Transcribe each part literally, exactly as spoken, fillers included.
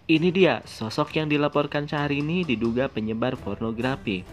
Ini dia, sosok yang dilaporkan Syahrini diduga penyebar pornografi.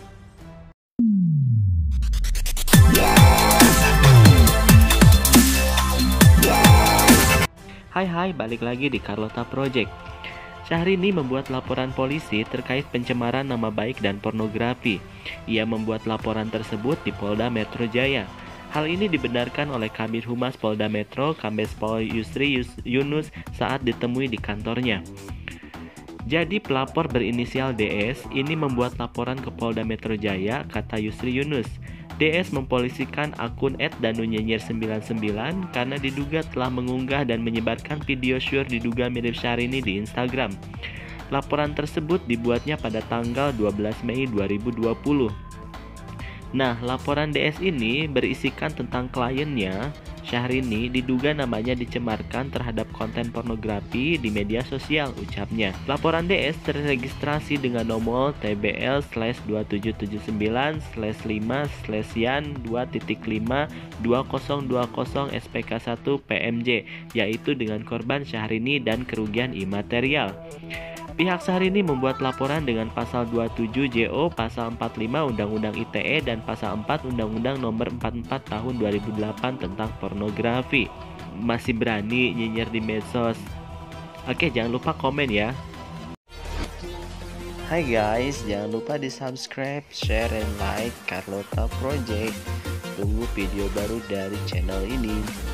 Hai hai, balik lagi di Carlota Project. Syahrini membuat laporan polisi terkait pencemaran nama baik dan pornografi. Ia membuat laporan tersebut di Polda Metro Jaya. Hal ini dibenarkan oleh Kabid Humas Polda Metro, Kombes Pol Yusri Yunus saat ditemui di kantornya. Jadi pelapor berinisial D S ini membuat laporan ke Polda Metro Jaya, kata Yusri Yunus. D S mempolisikan akun et danunyenyir sembilan sembilan karena diduga telah mengunggah dan menyebarkan video syur diduga mirip Syahrini di Instagram. Laporan tersebut dibuatnya pada tanggal dua belas Mei dua ribu dua puluh. Nah, laporan D S ini berisikan tentang kliennya, Syahrini, diduga namanya dicemarkan terhadap konten pornografi di media sosial, ucapnya. Laporan D S terregistrasi dengan nomor T B L slash dua tujuh tujuh sembilan slash lima slash yan dua titik lima dua nol dua nol S P K satu P M J, yaitu dengan korban Syahrini dan kerugian imaterial. Pihak Syahrini membuat laporan dengan pasal dua puluh tujuh J O, pasal empat puluh lima Undang-Undang I T E, dan pasal empat Undang-Undang Nomor empat puluh empat Tahun dua ribu delapan tentang pornografi. Masih berani nyinyir di medsos? Oke, jangan lupa komen ya. Hai guys, jangan lupa di subscribe, share, and like Carlota Project. Tunggu video baru dari channel ini.